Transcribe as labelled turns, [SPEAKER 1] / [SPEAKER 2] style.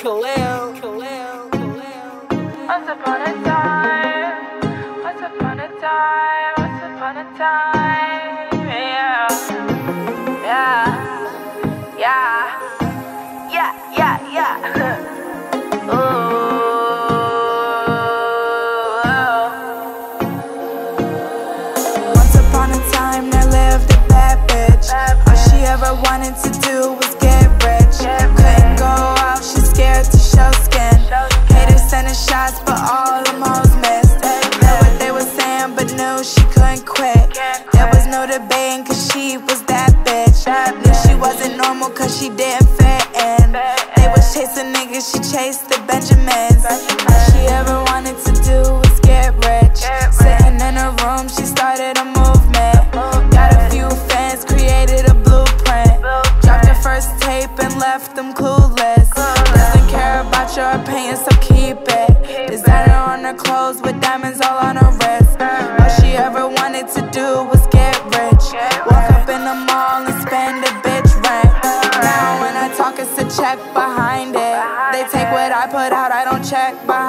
[SPEAKER 1] Once upon a time, once upon a time, once upon a time, yeah, yeah, yeah, yeah. Once upon a time, there lived a bad bitch. All she ever wanted to do was get rich. Couldn't go out, she's scared to show skin. Haters sending shots, but all them hoes missed. Heard what they were saying, but knew she couldn't quit. There was no debating, cause she was that bitch. Knew she wasn't normal, cause she didn't fit in. They was chasing niggas, she chased the Benjamins. All she ever wanted to do was get rich. Sitting in her room, she started a movement. Got a few fans, created a blueprint. Dropped her first tape and left them clueless. Doesn't care about your opinion, so keep it. Designer on her clothes with diamonds all on her wrist. All she ever wanted to do was get rich. Walk up in the mall and spend a bitch rent. Now when I talk, it's a check behind it. They take what I put out, I don't check behind it.